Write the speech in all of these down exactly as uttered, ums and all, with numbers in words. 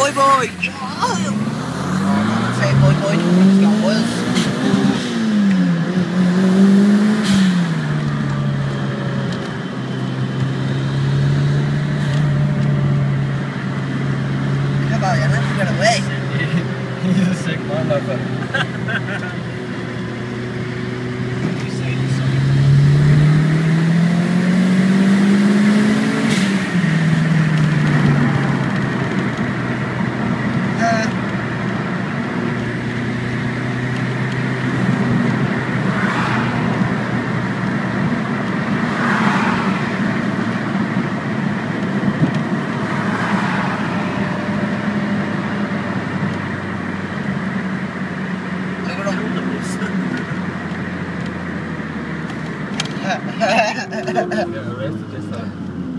boy, boy. Oh, say boy, boy. It's got wheels. Come on, you're never gonna wait. He's a sick man, my friend. Get arrested this time.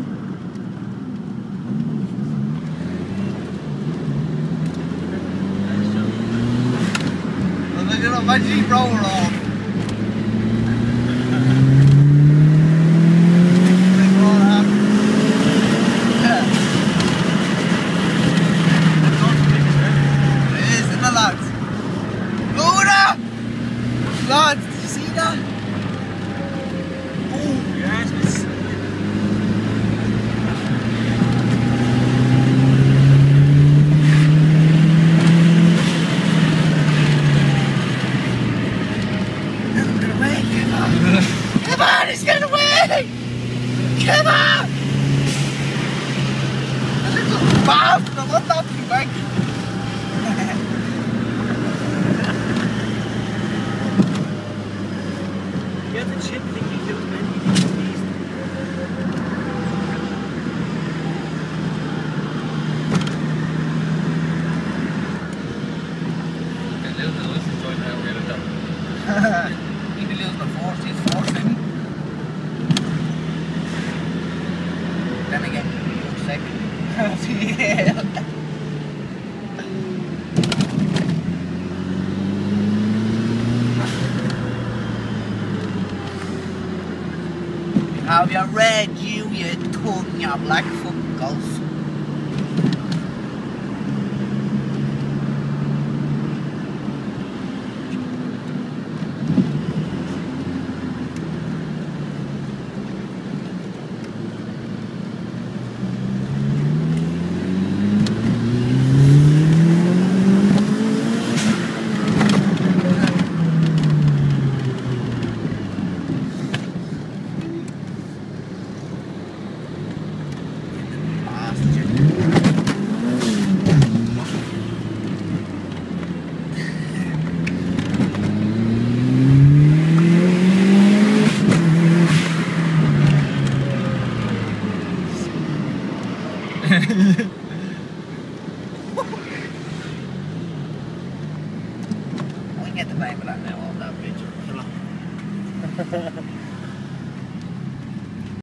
Look at my Jeep roller off. It is, isn't it, lads? Luna! Lads, did you see that? Oh, yes, it's... Come on, he's getting away! Come on! A little bastard, I want that to be back. Get the chip thing you do, man. You need to ease. Okay, little bit of license right now, we're gonna do. He'd be losing the force, he's forcing. Then again, he looks second. Yeah. Have you read you, you tongue, you black fucking golf? We can get the name of that now on that picture.